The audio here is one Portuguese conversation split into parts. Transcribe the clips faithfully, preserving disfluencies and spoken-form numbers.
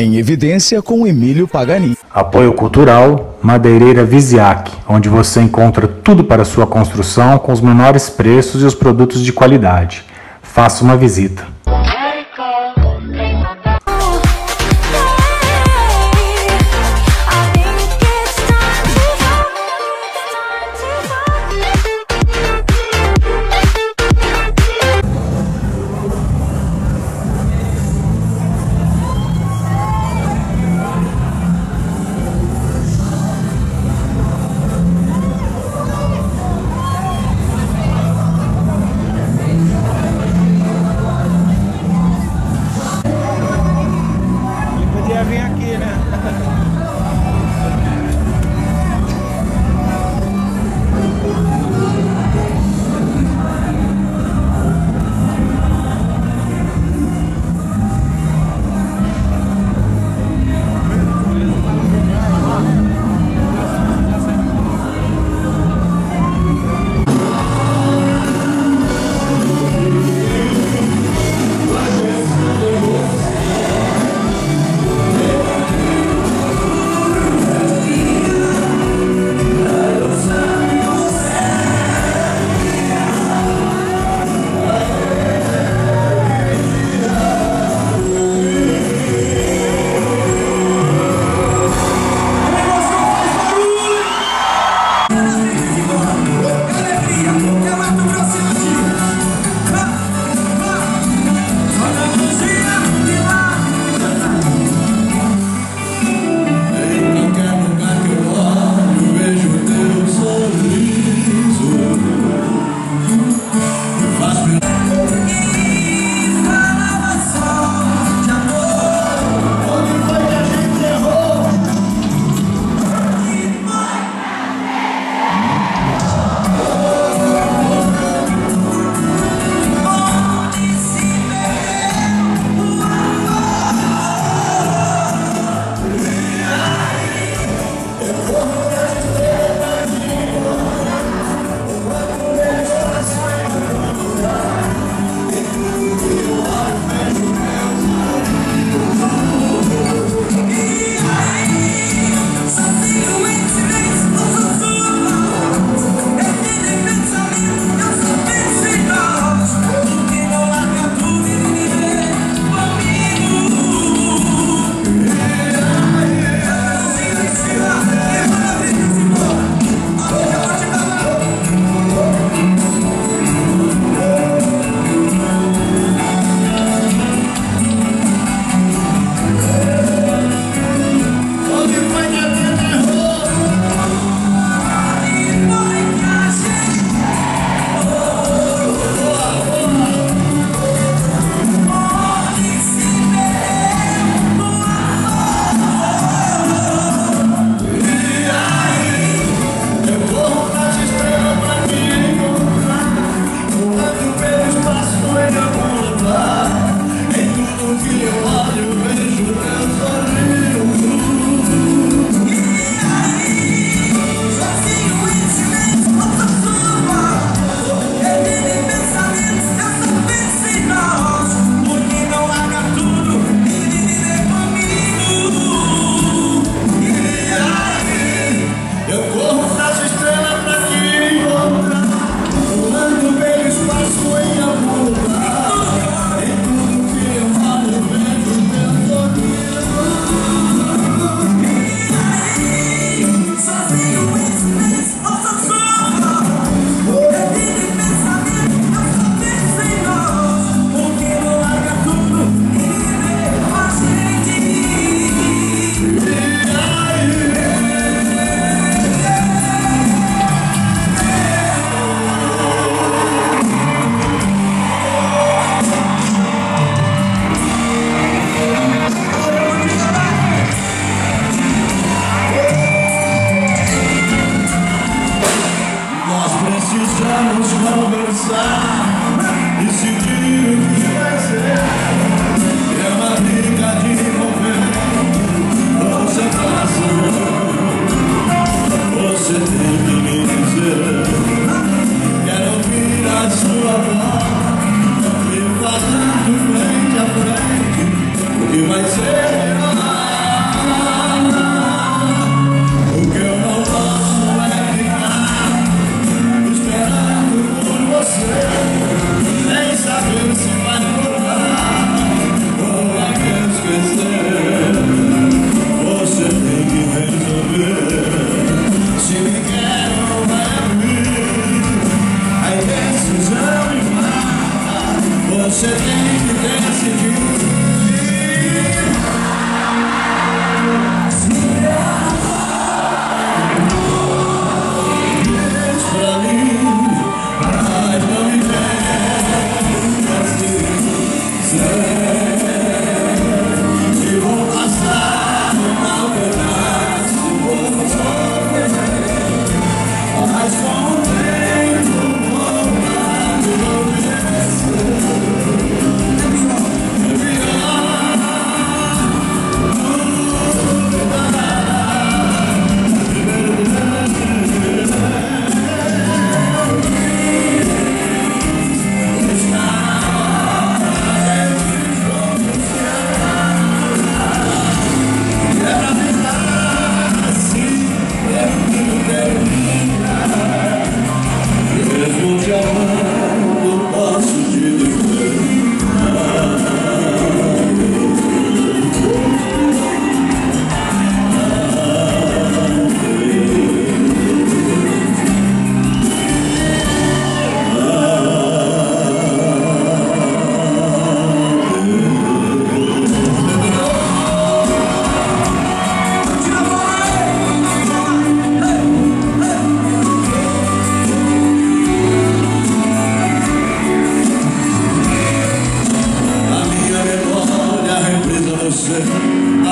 Em Evidência com Emílio Paganin. Apoio cultural Madeireira Viziac, onde você encontra tudo para sua construção com os menores preços e os produtos de qualidade. Faça uma visita. Vem aqui, né?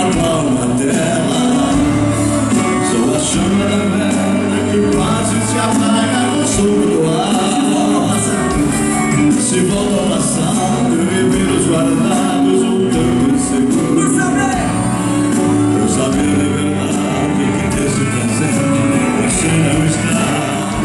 palma dela. Sou a chama da vela que quase se apaga no sul do ar. Se volta ao passado, viver os guardados um tanto inseguro. Por saber, por saber revelar que desse presente você não está.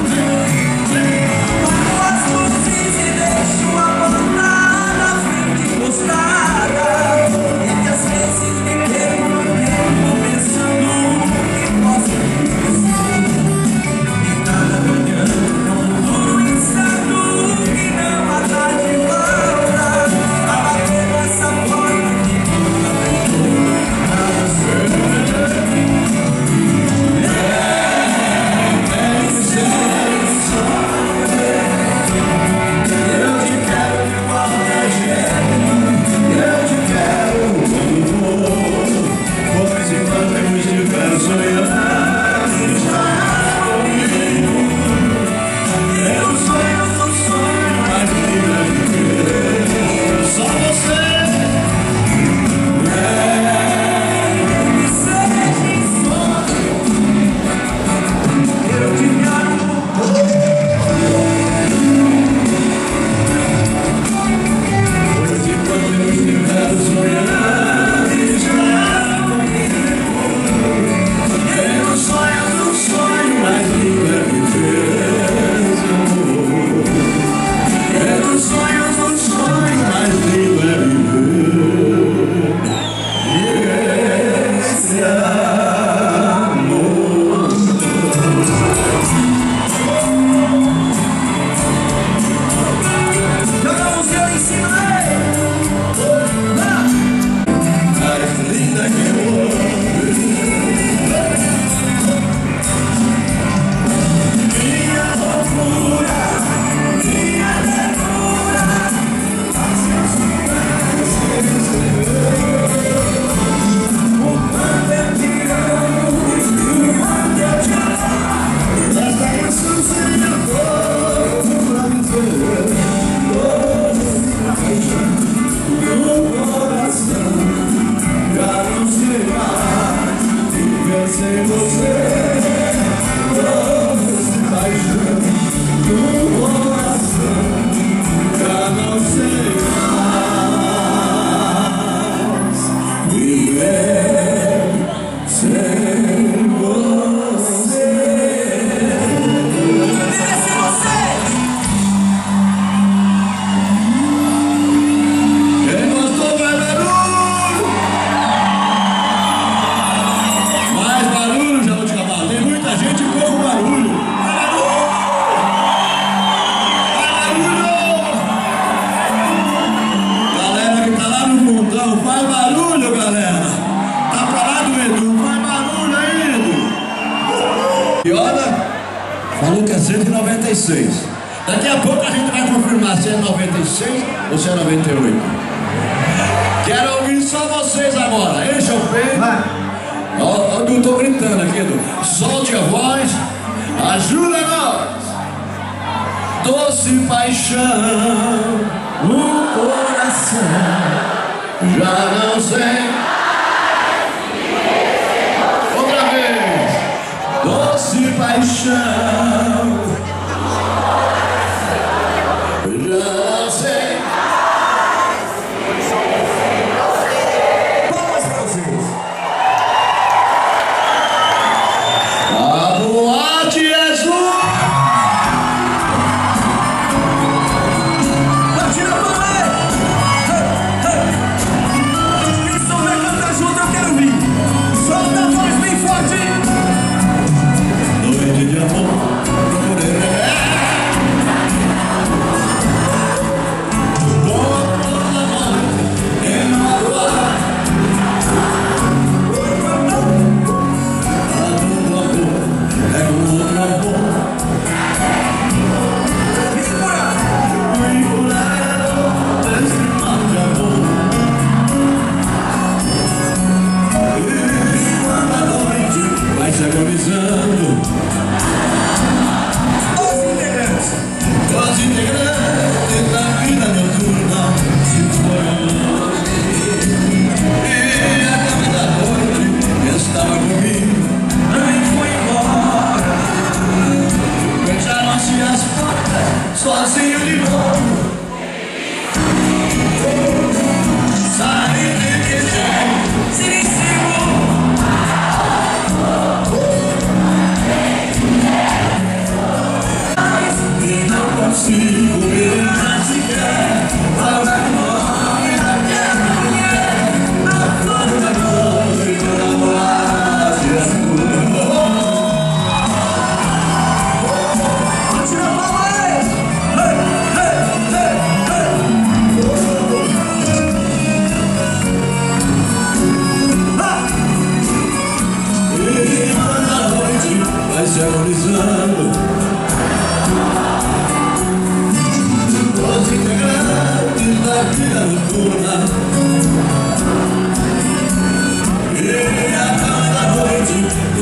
Falou que é cento e noventa e seis. Daqui a pouco a gente vai confirmar se é noventa e seis ou se é noventa e oito. Quero ouvir só vocês agora. Encha o peito. Ó, eu tô gritando aqui, Edu. Solte a voz. Ajuda nós. Doce paixão no coração. Já não sei. Outra vez. Doce paixão. Já não sei. Palmas pra vocês. A boate azul. Não tira pra ver. Quem souber cantar junto eu quero ouvir. Solta a voz bem forte. Noite de amor.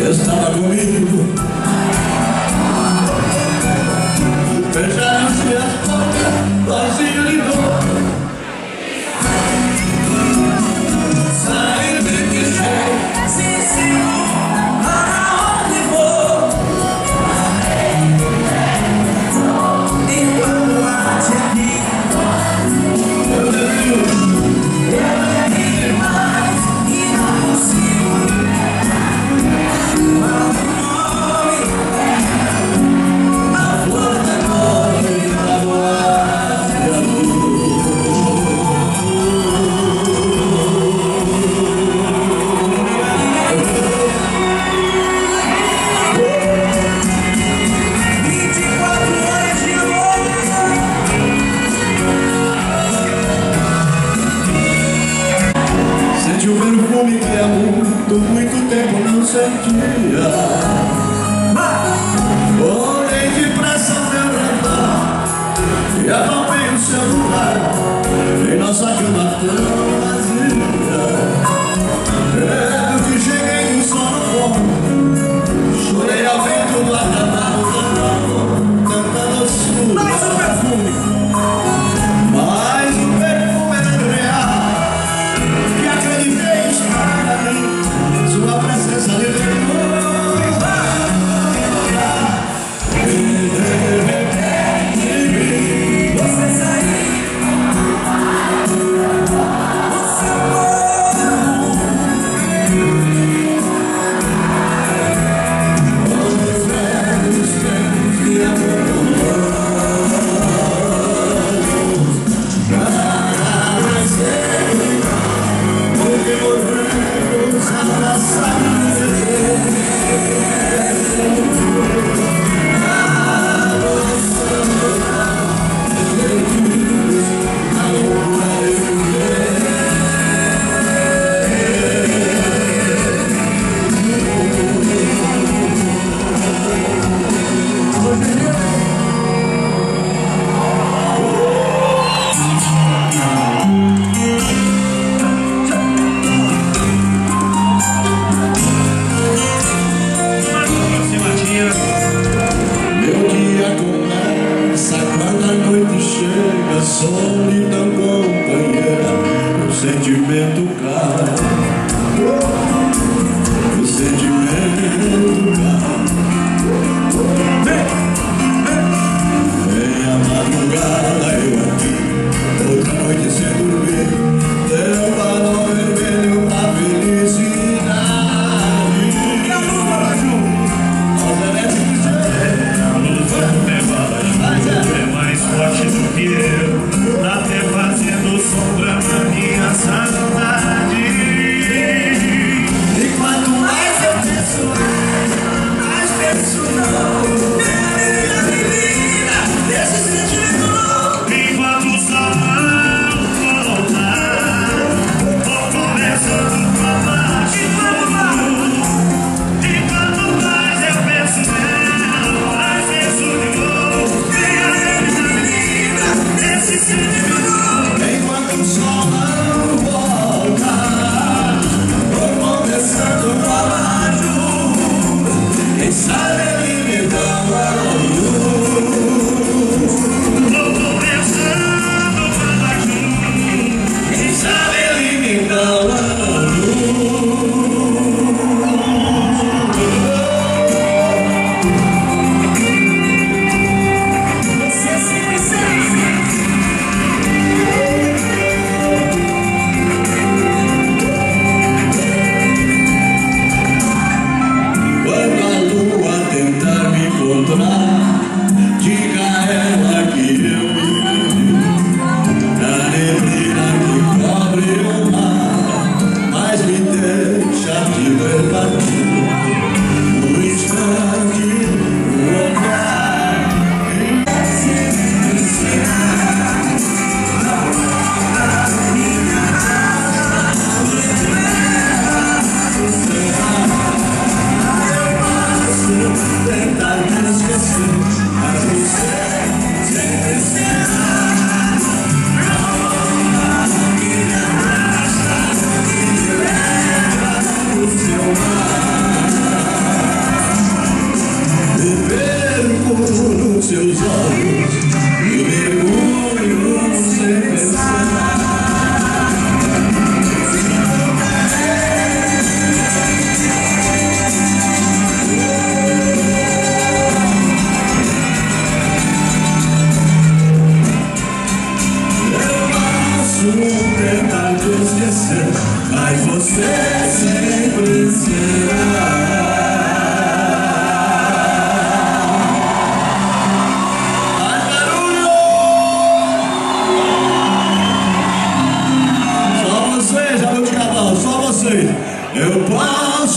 estava comigo. Fecharam-se as portas, vazio de dor. Sair de que jeito, sim, sim, aonde vou. Enquanto bate aqui, eu queria demais e não consigo. Sente o perfume que há muito, muito tempo não sentia. Olhei depressa ao meu redor e apalpei o seu lugar em nossa cama tão vazia. Eu que cheguei com sono bom, chorei ao vento do arcabado, tanta doçura. Mais um perfume, mais um perfume é real, que acreditei estar ali, sua presença liberou.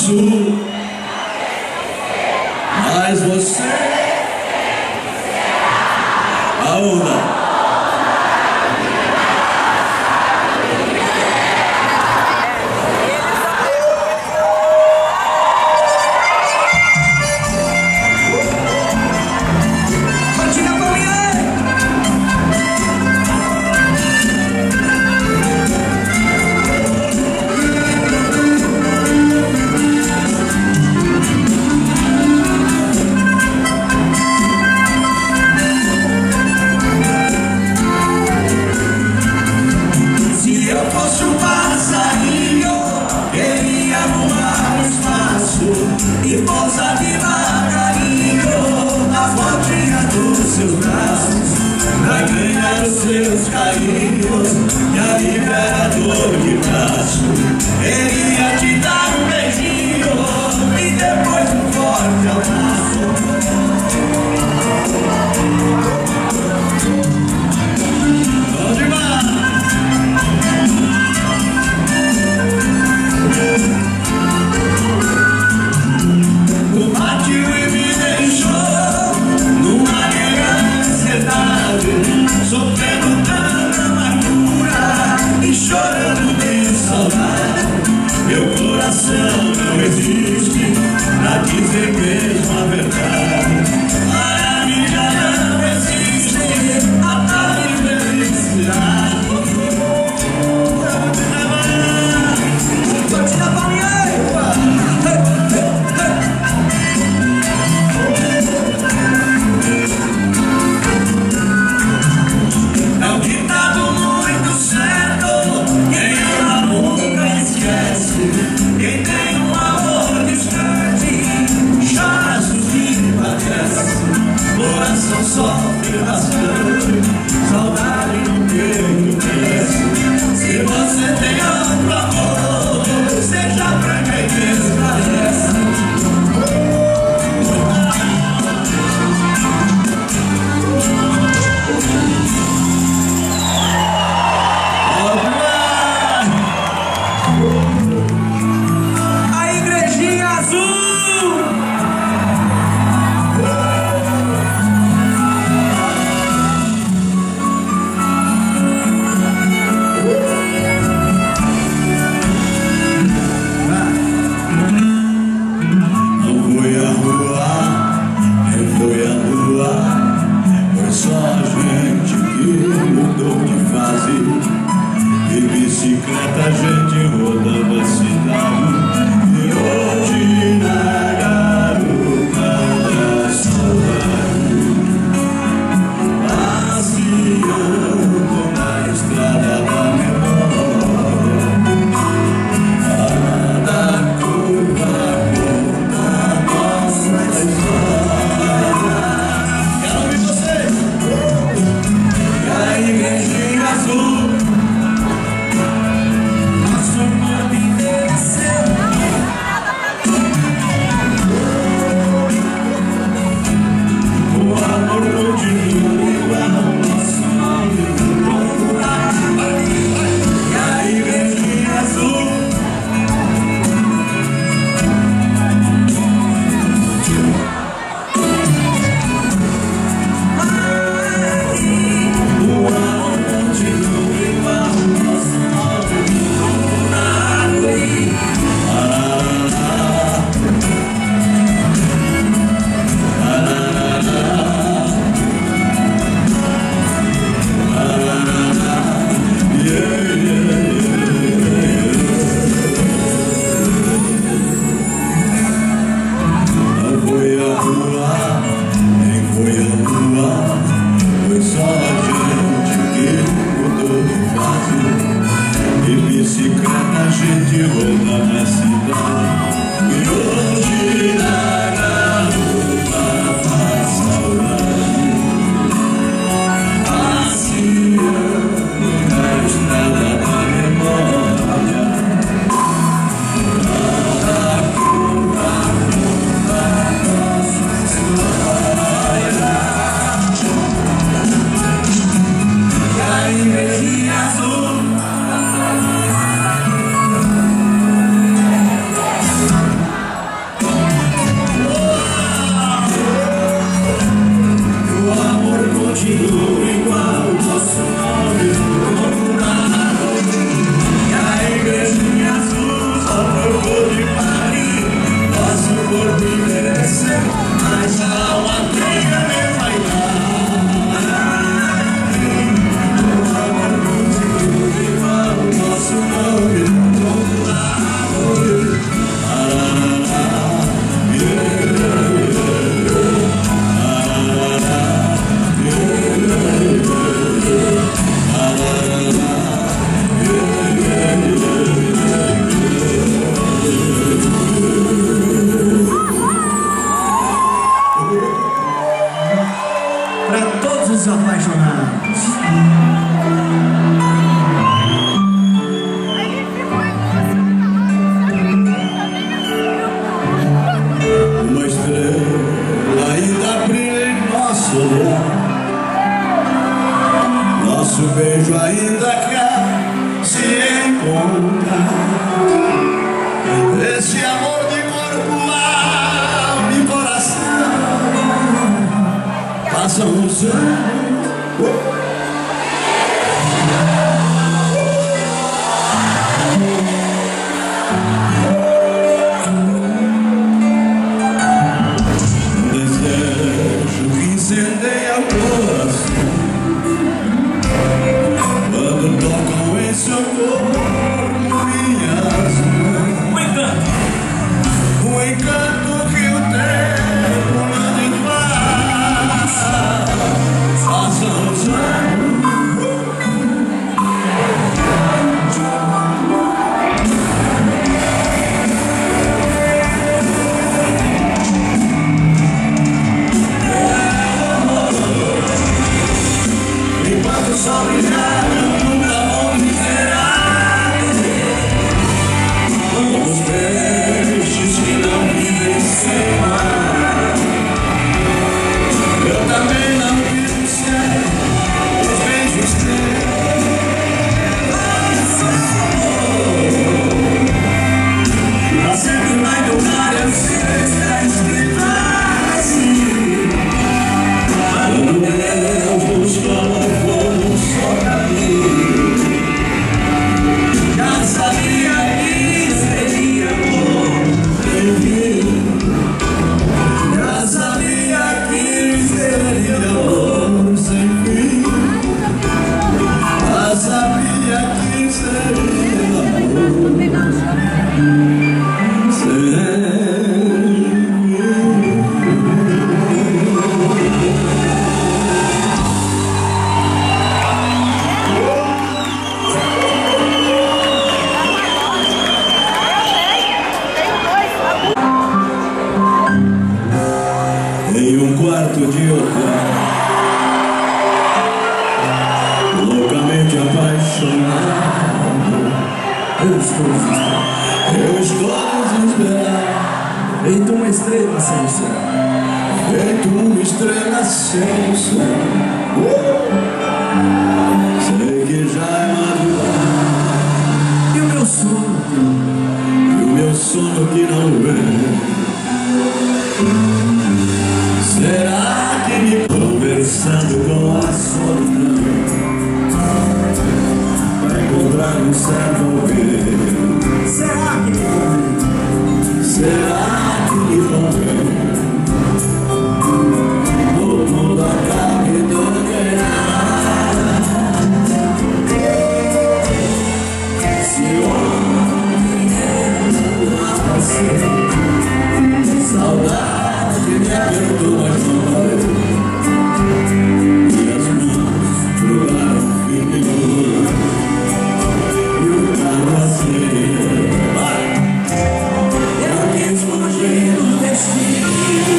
posso. Mas você... Aúda. E pousa devagarinho na pontinha dos seus braços, pra ganhar os seus carinhos e aliviar a dor de braço. Ele ia te dar um beijinho e depois um forte abraço. Bom demais! Sofrendo tanta amargura e chorando de saudade. Meu coração não existe pra dizer mesmo a verdade. A minha não existe a tal infelicidade. Curtida pra minha égua. Quem tem um amor distante chora, suspira e padece. Coração sofre bastante, saudade no peito cresce. Se você tem outro amor, seja pra estou desesperado. Eu estou desesperado. Feito uma estrela sem céu. Feito uma estrela sem céu. Sei que já é madrugada. E o meu sono, e o meu sono que não vem. Será que me conversando com a solidão vai encontrar um certo alguém? Será que me convém? Será que me convém? O mundo acaba e não ganhar. Se o homem é uma paixão, saudade me apertou, mas não valeu. E as mãos jogaram firme no e o carro acelerou. Eu quis fugir do destino.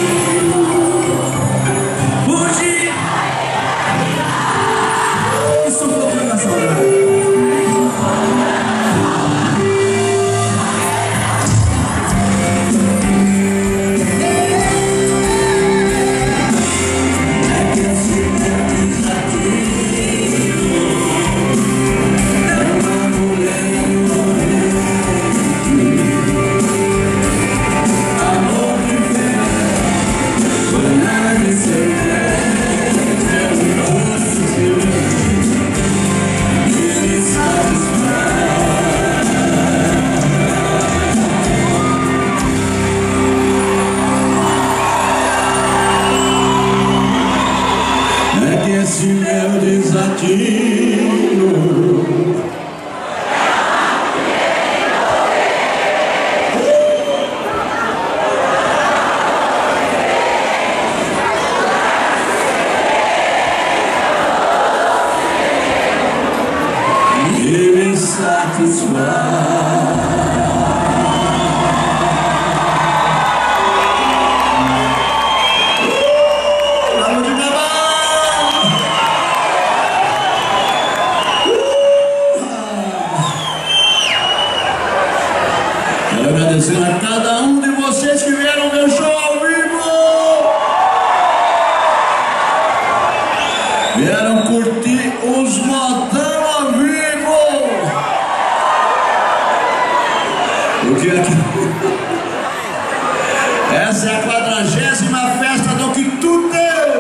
Fugir e sufocando a saudade. Esse meu desatino e me satisfaz. Agradecer a cada um de vocês que vieram ao meu show ao vivo. Vieram curtir os modão ao vivo. O que é que... Essa é a quadragésima festa do Quitute.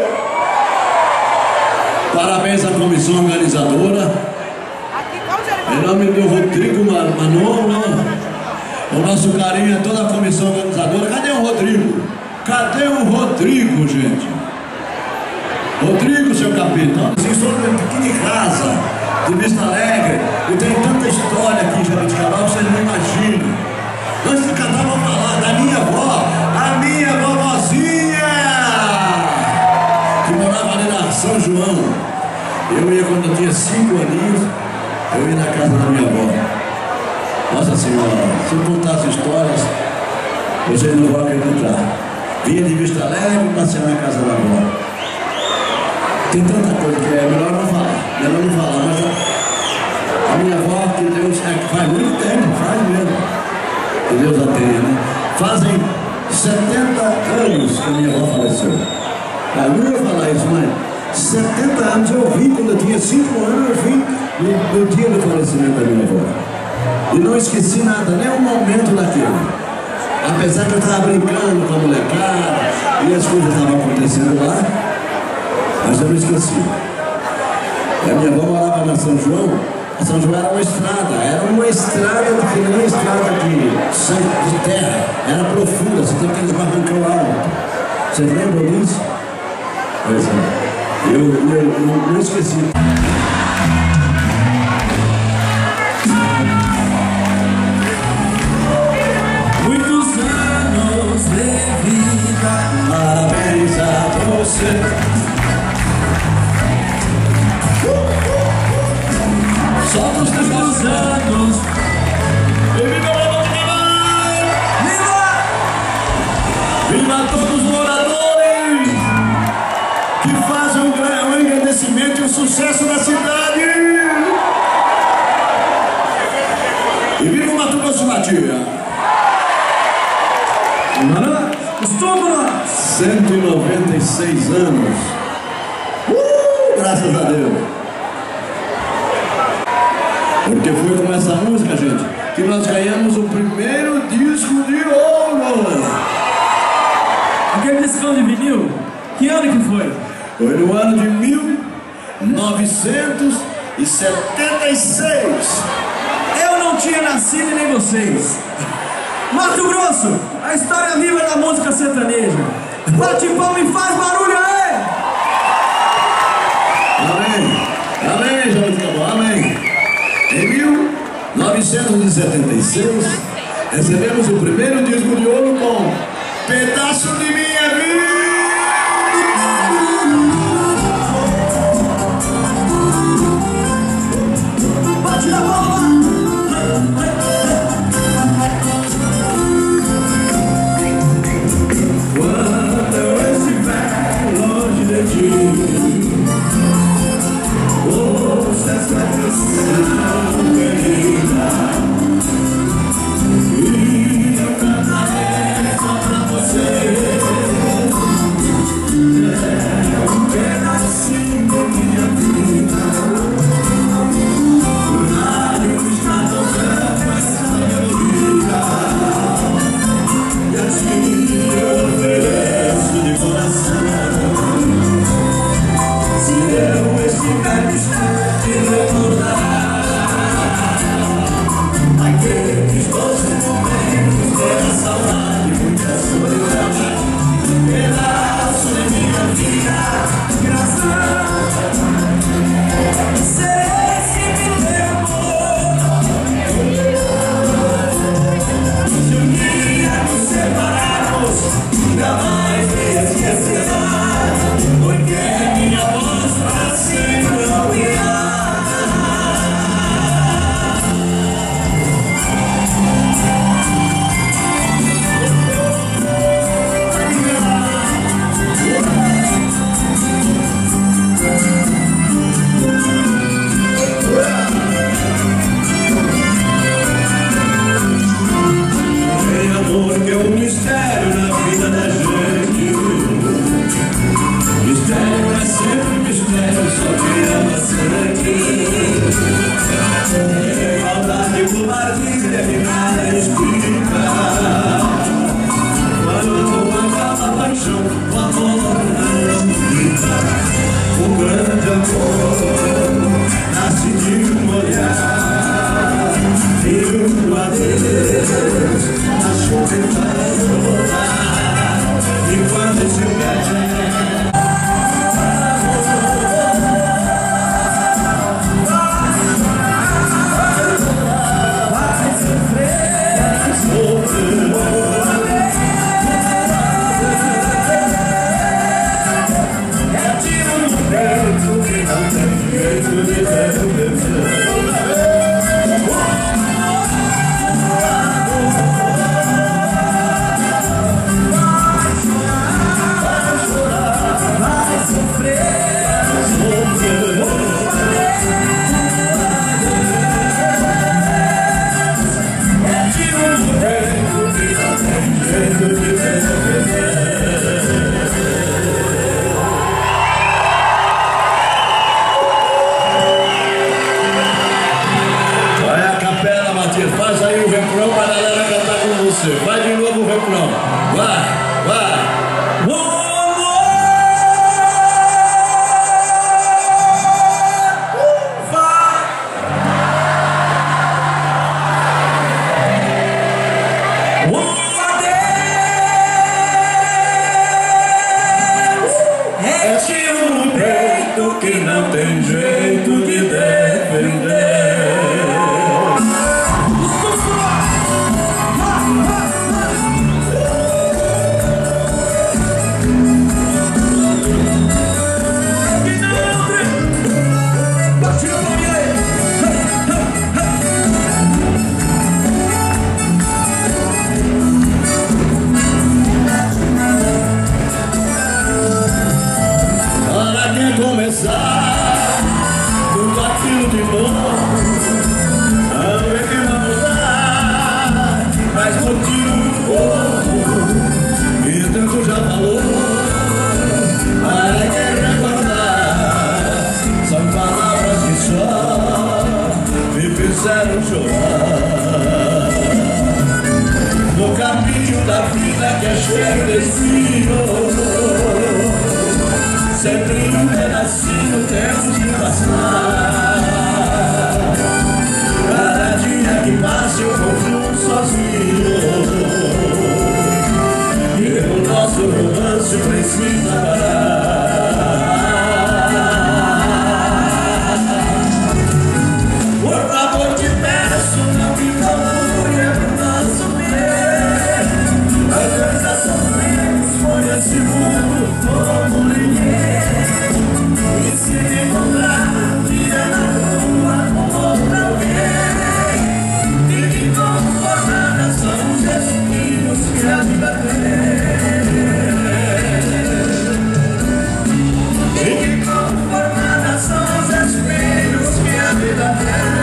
Parabéns à comissão organizadora. Em nome do Rodrigo Manon, o nosso carinho é toda a comissão organizadora. Cadê o Rodrigo? Cadê o Rodrigo, gente? Rodrigo, seu capitão. Vocês estão aqui de casa, de Vista Alegre, e tem tanta história aqui em Jabuticabal, vocês não imaginam. Antes de cantar, vou falar da minha avó, a minha vovozinha, que morava ali na São João. Eu ia quando eu tinha cinco aninhos, eu ia na casa da minha avó. Nossa Senhora, se eu contar as histórias, vocês não vão acreditar. Vinha de Vista Alegre e passei na casa da avó. Tem tanta coisa que é melhor não falar, melhor não falar, mas a, a minha avó, que Deus, é que faz muito tempo, faz mesmo, que Deus a tenha, né? Fazem setenta anos que a minha avó faleceu. Eu não ia falar isso, mas setenta anos eu vim, quando eu tinha cinco anos, eu vim no, no dia do falecimento da minha avó. E não esqueci nada, nem um momento daquilo. Apesar que eu estava brincando com a molecada e as coisas estavam acontecendo lá, mas eu não esqueci. E a minha avó morava na São João. A São João era uma estrada, era uma estrada que não é estrada de, de terra, era profunda, você tem aqueles barrancão alto. Vocês lembram disso? Pois é, eu, eu, eu não esqueci. Parabéns a você. Solta os teus anos. Viva o Jabuticabal! Viva! Viva todos os moradores que fazem o engrandecimento e o sucesso da cidade. E viva uma tia. cento e noventa e seis anos. Uh, graças a Deus. Porque foi com essa música, gente, que nós ganhamos o primeiro disco de ouro. Aquele discão de vinil? Que ano que foi? Foi no ano de mil novecentos e setenta e seis. Eu não tinha nascido e nem vocês. Mato Grosso, a história viva da música sertaneja. Bate palma e faz barulho aí! Amém, amém, Jorge Cabral, amém. Em mil novecentos e setenta e seis, recebemos o primeiro disco de ouro com Pedaço de Minha Vida. Bate a palma! Quando eu estiver longe de ti, ouça essa canção querida, e eu cantarei só pra você. É um pedacinho da minha vida. O rádio está tocando essa melodia, e assim eu ofereço de coração. Se eu estiver distante, recordar aqueles doces momentos, ter a saudade, muita solidão, pedaço de minha vida, graça. Serei sempre teu amor. Se um dia nos separarmos, jamais me esquecerá, porque minha voz para sempre ouvirá. Tem amor que é um mistério na vida da gente. Mistério é sempre mistério, só te ama sempre. Tem maldade por maravilha que nada explica. Quando acaba a paixão, o amor não grita. Um grande amor nasce de um olhar e um adeus. A chuva vai voltar e quando se perde, faz aí o refrão para a galera cantar com você. Vai de novo o refrão. Vai, vai. Que não tem jeito de defender. da vida que é cheio de espinhos, sempre um pedacinho temos de passar. Cada dia que passa eu concluo sozinho, e o nosso romance precisa parar. Por favor te peço, não me procure pro nosso bem. As coisas sofremos por esse mundo como ninguém. E se me encontrar um dia na rua com outra alguém, fique conformada, são os espinhos que a vida tem. Fique conformada, são os espinhos que a vida tem.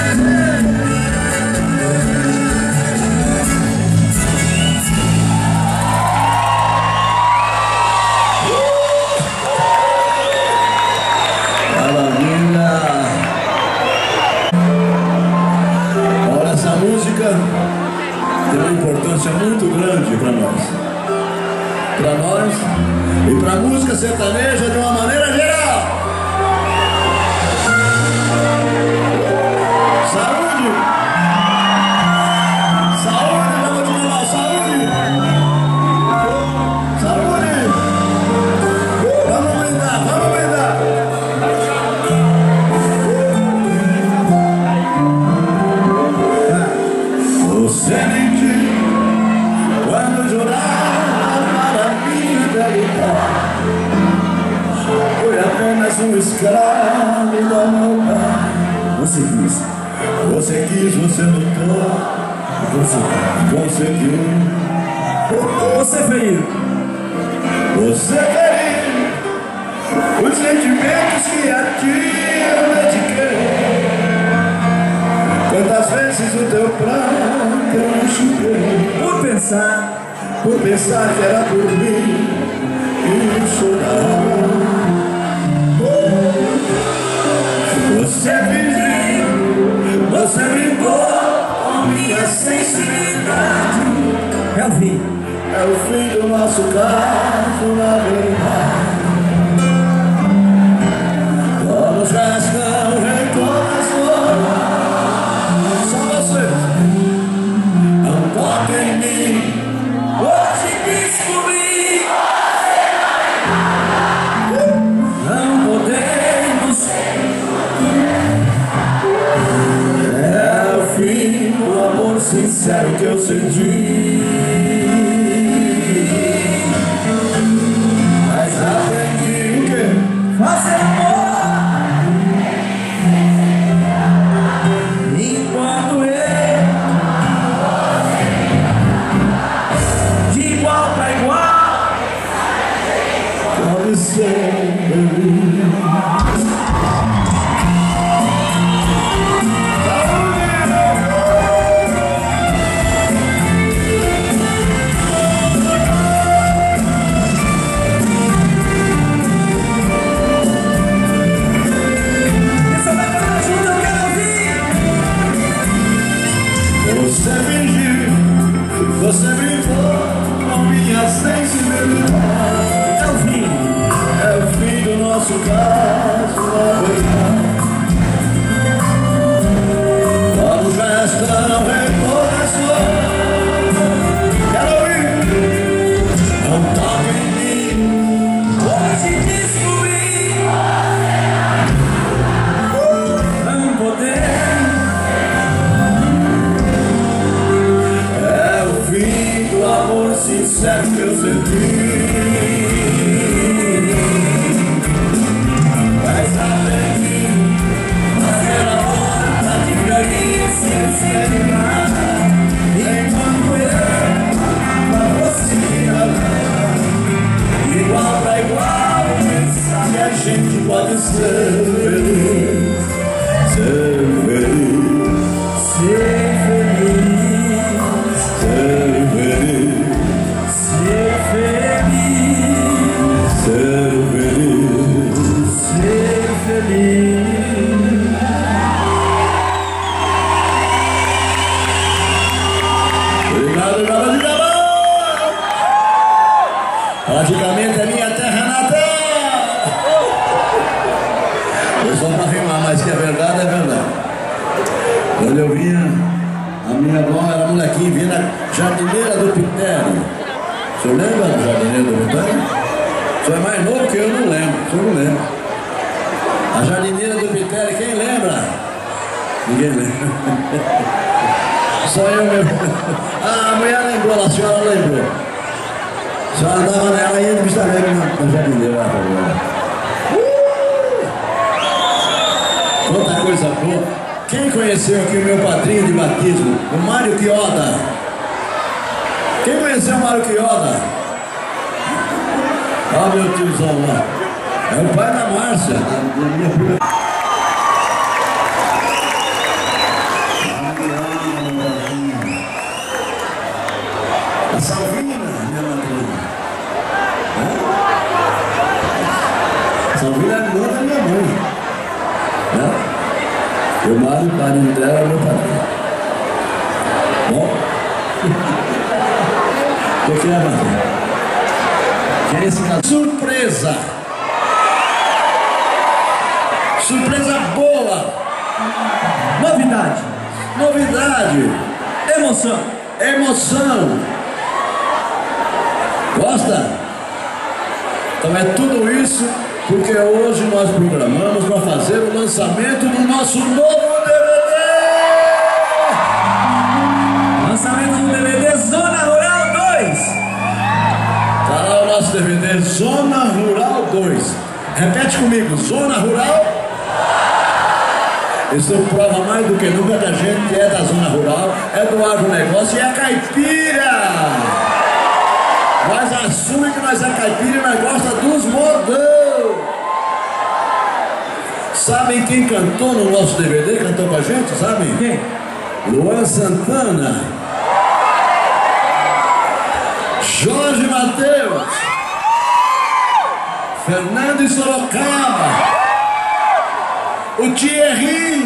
Tem uma importância muito grande para nós, para nós e para a música sertaneja de uma maneira geral. Saúde! Saúde, vamos de novo, saúde! Saúde! Vamos brindar, vamos brindar! Você me diz quando jurar para a vida lutar, foi apenas um escravo da maldade. Você quis, você quis, você lutou, você conseguiu. Você feriu, você feriu os sentimentos que a ti eu dediquei. Quantas vezes o teu pranto eu enxuguei, por pensar, por pensar que era por mim e chorar. Você fingiu, você brincou com minha sensibilidade. É o fim, é o fim do nosso caso, na verdade. Vamos rasgar o recomeço. Não toque em mim, hoje descobri, não podemos. É o fim do amor sincero que eu senti, mas aprendi o que? Fazer amor. Você fingiu, você brincou com minha sensibilidade. É o fim, é o fim do nosso caso, na verdade. Vamos gastar, não recomeçou. Quero ouvir, não toque em mim, hoje descobri, não poder. Amor sincero que eu senti, mas aprendi fazer amor pra devagarinho sem ser nada. Enquanto eu pra você igual pra igual, pensar que a gente pode ser feliz, ser feliz, ser feliz. Ser feliz, ser feliz, ser feliz, ser feliz. Obrigado, galera de Gabão! Praticamente é minha terra natal. Eu só para rimar, mas que é verdade, é verdade. Quando eu vinha, a minha avó era molequinha, vinha na jardineira do Pitério. O senhor lembra da jardineira do Pitério? O senhor é mais novo que eu, não lembro. O senhor não lembra. A jardineira do Pitério, quem lembra? Ninguém lembra. Só eu mesmo. Ah, a mulher lembrou, a senhora lembrou. A senhora andava nela e ia de vista alegre na jardineira. Uh! Quanta coisa boa. Quem conheceu aqui o meu padrinho de batismo? O Mário Quioda. Quem conheceu o Mário Quioda? Olha meu tiozão lá. É o pai da Márcia, da minha prima. A Salvina, minha madrinha. A Salvina é irmã da minha mãe. Né? Eu moro, o padrinho dela é meu padrinho. Bom? O que é, madrinha? Que é esse cara? Surpresa! Surpresa boa! Novidade. Novidade! Emoção. Emoção! Gosta? Então é tudo isso porque hoje nós programamos para fazer o lançamento do nosso novo D V D! Lançamento do D V D Zona Rural dois. Tá lá o nosso D V D Zona Rural dois. Repete comigo, Zona Rural. Isso prova mais do que nunca que a gente é da zona rural, é do agronegócio e é caipira. Nós assumimos que nós é caipira e nós gostamos dos modão. Sabem quem cantou no nosso D V D? Cantou com a gente, sabem? Quem? Luan Santana, Jorge Mateus, Fernando e Sorocaba, o Thierry.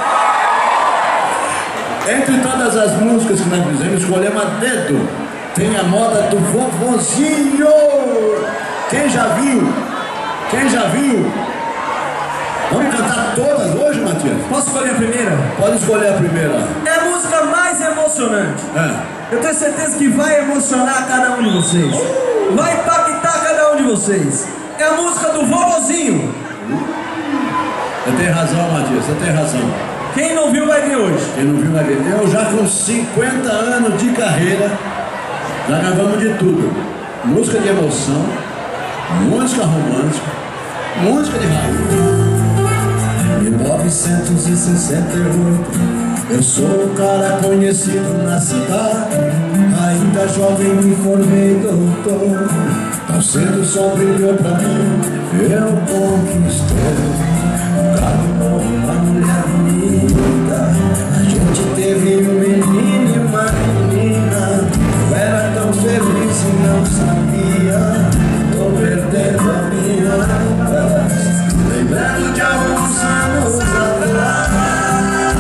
Entre todas as músicas que nós fizemos, escolhemos a dedo. Tem a moda do vovozinho. Quem já viu? Quem já viu? Vamos cantar todas hoje, Matias? Posso escolher a primeira? Pode escolher a primeira. É a música mais emocionante. É. Eu tenho certeza que vai emocionar cada um de vocês. Vai impactar cada um de vocês. É a música do vovozinho. Você tem razão, Matias, você tem razão. Quem não viu vai ver hoje. Quem não viu vai ver. Eu já com cinquenta anos de carreira, já gravamos de tudo. Música de emoção, música romântica, música de rádio. mil novecentos e sessenta e oito, eu sou um cara conhecido na cidade. Ainda jovem me formei doutor. Tão cedo só brilhou pra mim, eu conquistei. Um carro novo, uma mulher bonita. A gente teve um menino e uma menina. Eu era tão feliz e não sabia. Tô perdendo a minha paz, lembrando de alguns anos atrás.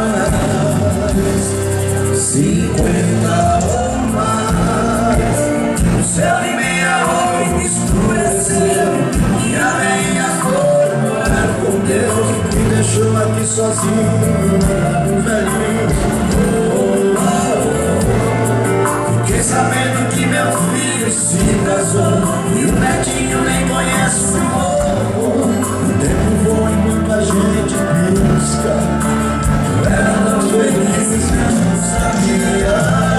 Cinquenta ou mais, o céu de meia hora escureceu. E a minha flor morar com Deus me deixou aqui sozinho, um velhinho. Oh, oh, oh. Fiquei sabendo que meu filho se casou e o netinho nem conhece o morro. O tempo voa enquanto a gente pisca. Eu era tão feliz, eu não sabia.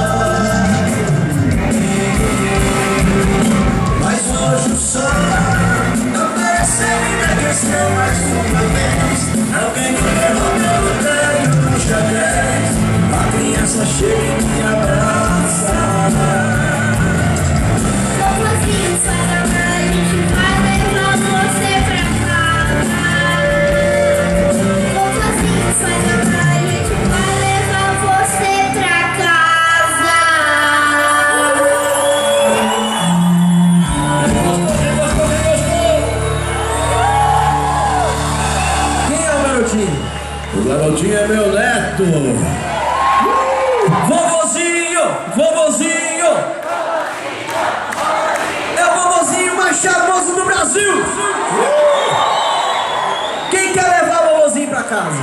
Mas hoje o sol não parece ainda cresceu mais uma vez. Alguém me derrubou no telho no xadrez. A criança chega e me abraça. Vovozinho, sai da mãe, a gente vai levar você pra casa. Vovozinho, sai da mãe, a gente vai levar você pra casa. Quem é o garotinho? O garotinho é meu neto. Vovozinho! Vovozinho! É o vovozinho! casa.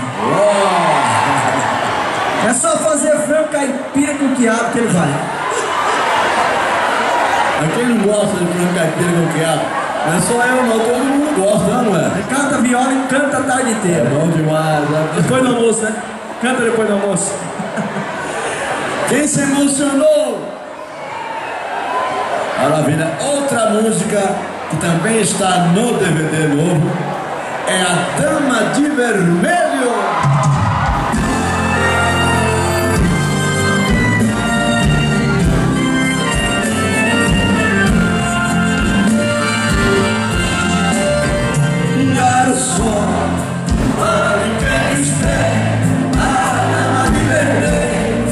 É só fazer frango caipira com quiabo que ele vai. Quem não gosta de frango caipira com quiabo? Não é só eu não, todo mundo gosta, não é? Ele canta viola e canta a tarde inteira. É bom demais, né? Depois do almoço, né? Canta depois do almoço. Quem se emocionou? Maravilha. Outra música que também está no D V D novo é a Dama de Vermelho. Garçom, olhe quem espera, a dama de vermelho.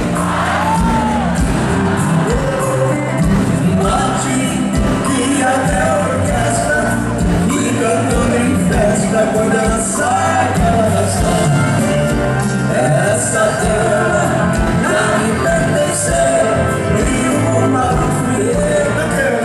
Note que até a orquestra fica toda em festa quando ela sai para dançar. Essa terra já me pertenceu e uma fui eu.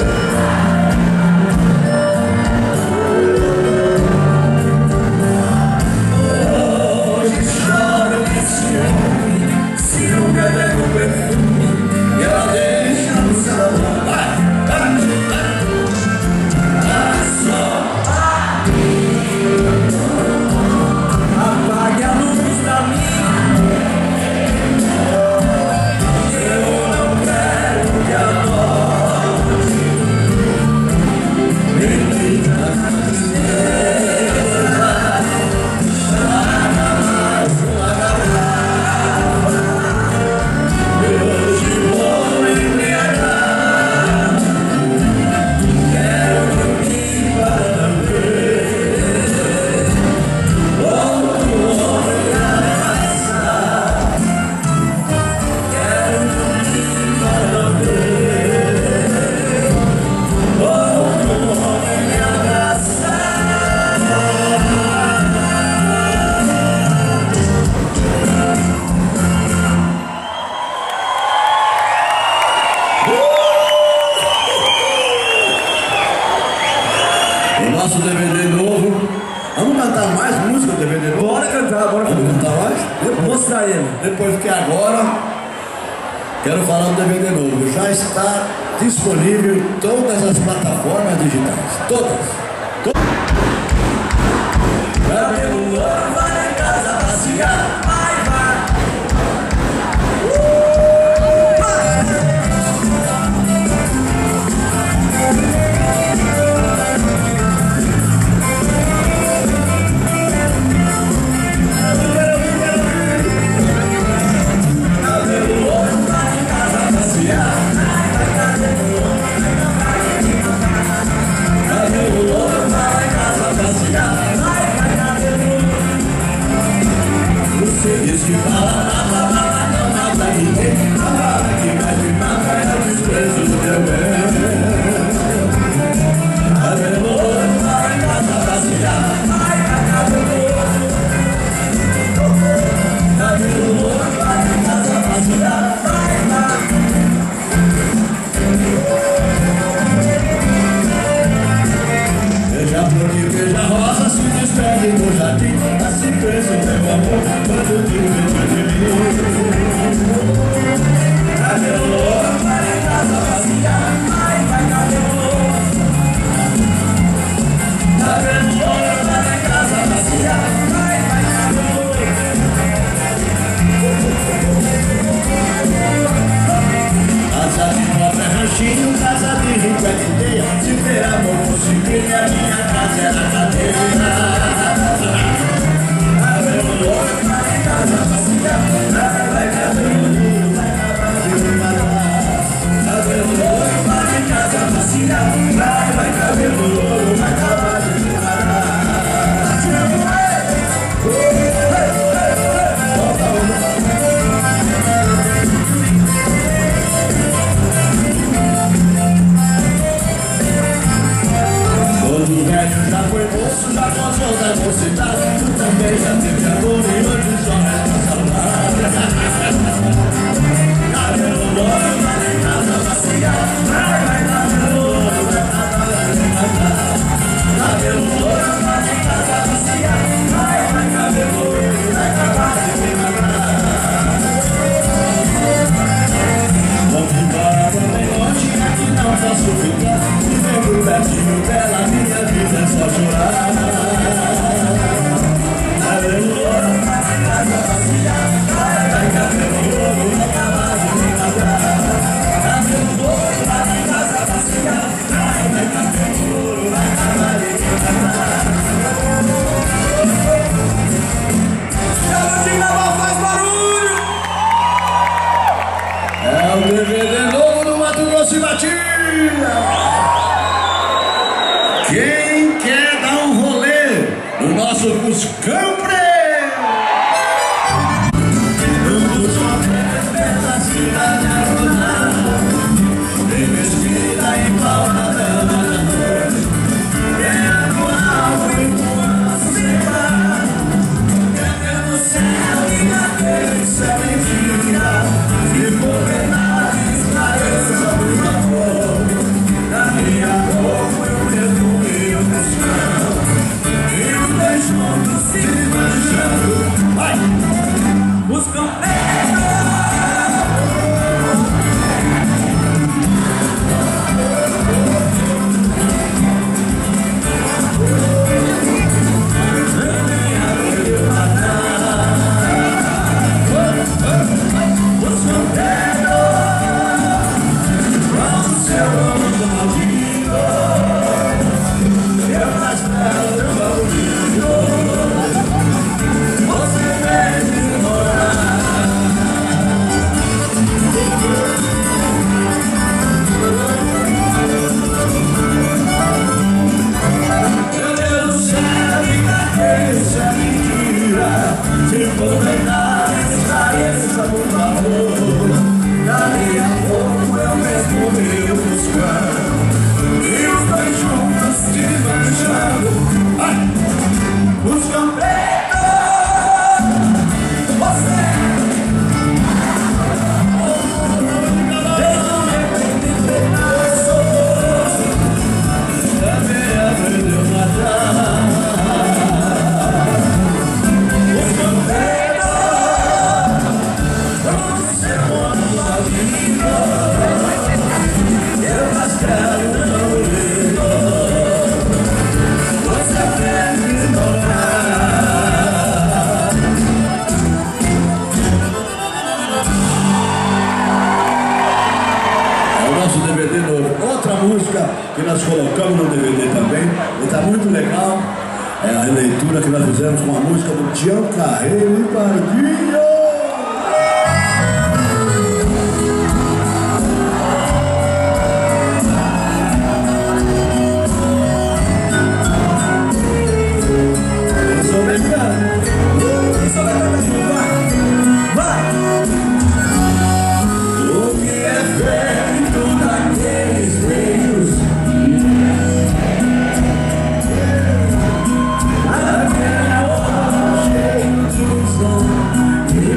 Nosso D V D novo. Vamos cantar mais música do D V D novo? Bora cantar, bora Vamos cantar. cantar mais? Depois, Mostra ele. depois que agora quero falar do D V D novo. Já está disponível em todas as plataformas digitais. Todas. Todas. Cadê o ouro? Vai em casa passear. Vai, vai. Diz que fala nada, nada, não mata ninguém. A bala que mais me mata é o desprezo do teu bem. Cadê o ouro? Vai em casa passear. Vai, vai, cadê o ouro? Cadê o ouro? Vai em casa passear. Vai, vai. Veja a flor que veja a rosa se despede no jardim. Assim pensa o meu amor quando te vejo de mim. Cadê o ouro? Vai em casa passear. Vai, vai, cadê o ouro? Cadê o ouro? Vai em casa passear. Vai, vai, cadê o ouro? Casa de pobre é ranchinho, casa de rico é cadeia. Se ter amor fosse minha, minha casa era cadeia. Cadê o ouro? Vai em casa passear. Vai, vai, cadê o ouro? Vai acabar de me matar. Cadê o ouro? Vai em casa passear. Vai, vai, cadê o ouro? Vai acabar de me matar. Todo velho já foi moço, já gozou da mocidade. Tu também já teve amor e hoje só resta saudade. Cadê o ouro? Vai em casa passear. Vai, vai, cadê o ouro? Vai acabar de me matar. batia! Quem quer dar um rolê no nosso Fuscão Preto? Que nós colocamos no D V D também, e está muito legal. É a releitura que nós fizemos com a música do Tião Carreiro e Pardinho. Yeah.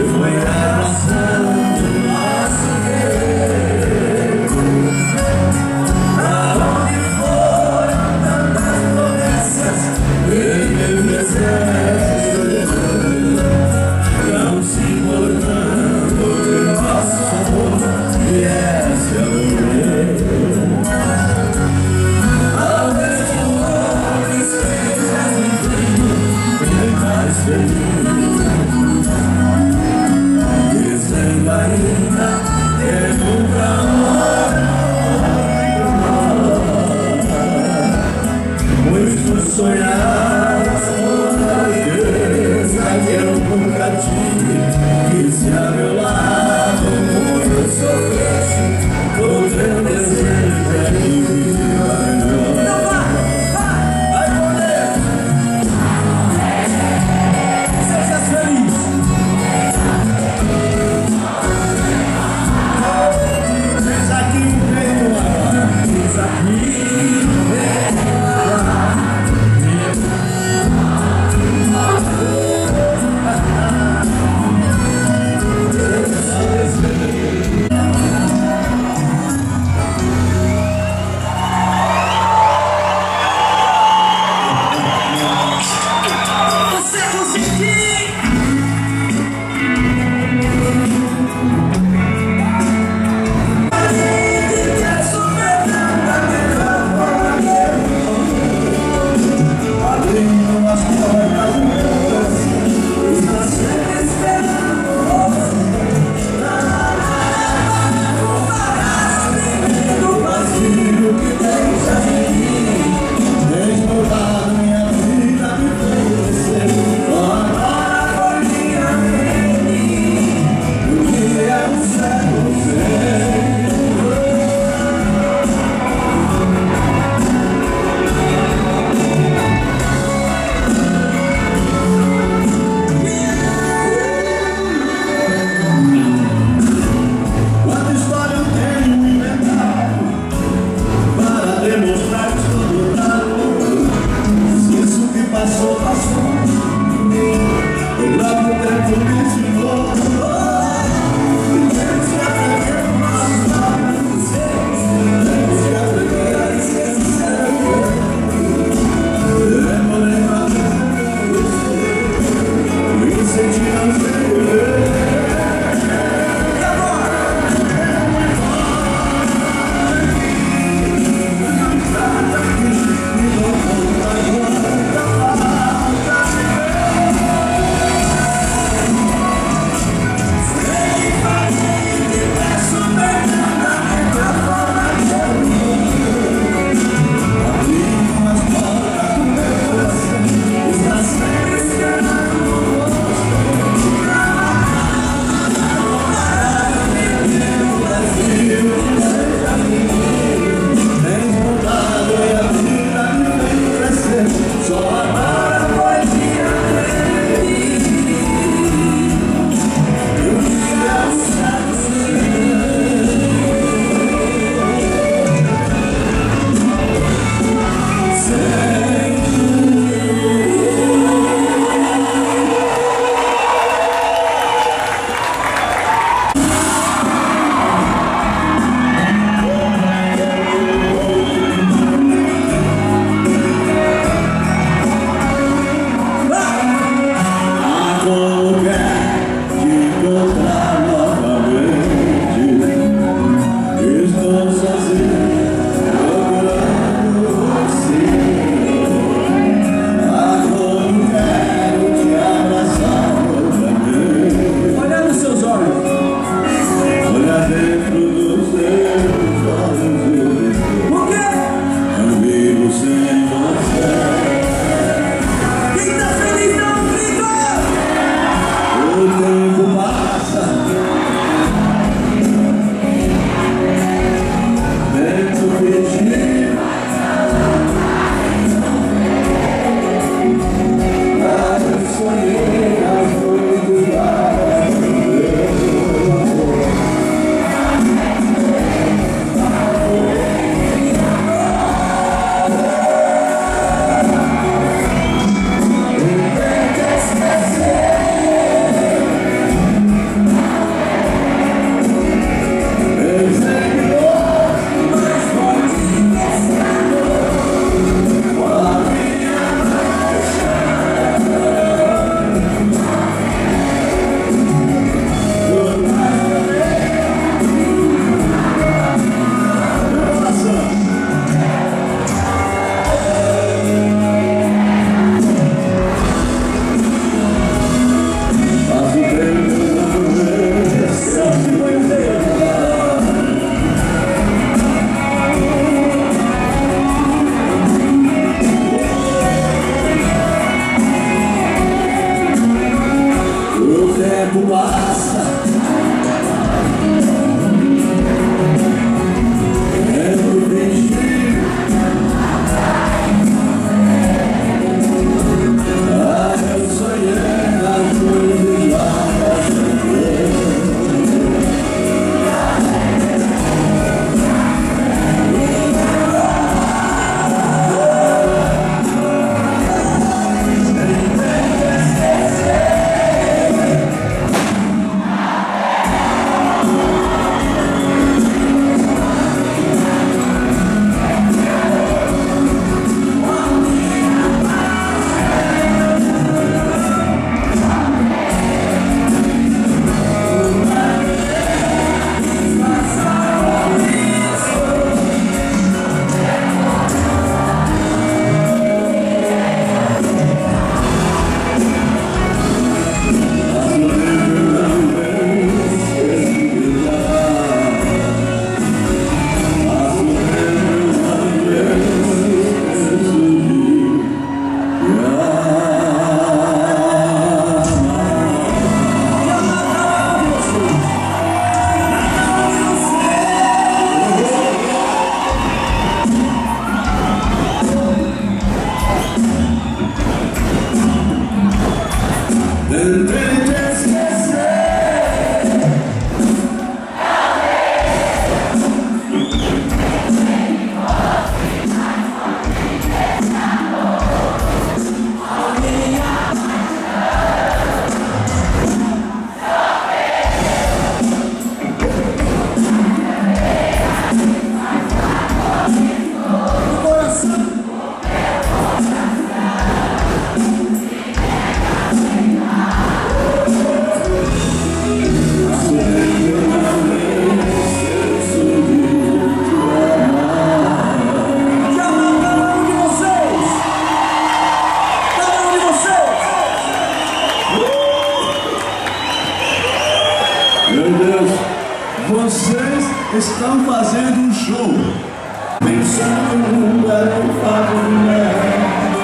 estão fazendo um show. Pensando no mundo era um fato de mulher.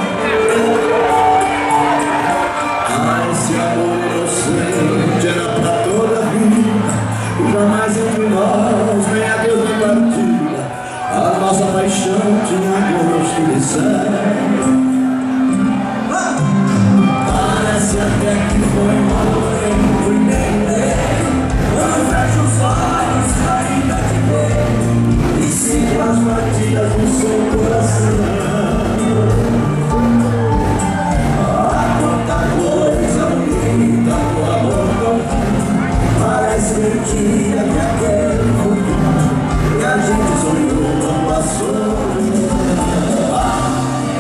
Ah, esse amor inocente era pra toda a vida. Jamais entre nós vem a Deus de partida. A nossa paixão tinha gosto de sangue. Parece até que foi ontem, fui nem quando fecho os olhos ainda te vejo e sinto as batidas no seu coração. Ah, quanta coisa bonita no amor. Parece mentira que aquele futuro que a gente sonhou não passou. Ah,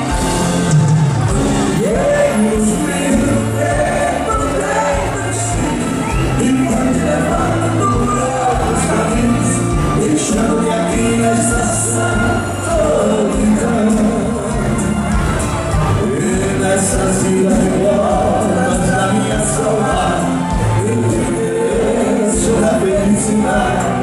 e nos livros do tempo, do tempo, e vai te levando por outros caminhos, deixando-me aqui na estação solidão. E nessas vidas remotas da minha saudade, eu te vejo na felicidade.